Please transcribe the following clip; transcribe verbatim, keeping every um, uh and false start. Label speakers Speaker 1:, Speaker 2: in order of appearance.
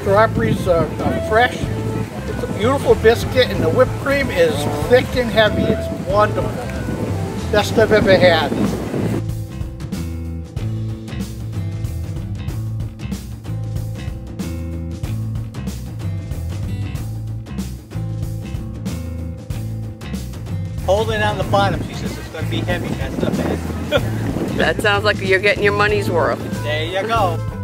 Speaker 1: strawberries are, are fresh. It's a beautiful biscuit, and the whipped cream is thick and heavy. It's wonderful. Best I've ever had. Hold it on the bottom. She says it's going to be heavy. That's not bad.
Speaker 2: That sounds like you're getting your money's worth.
Speaker 1: There you go.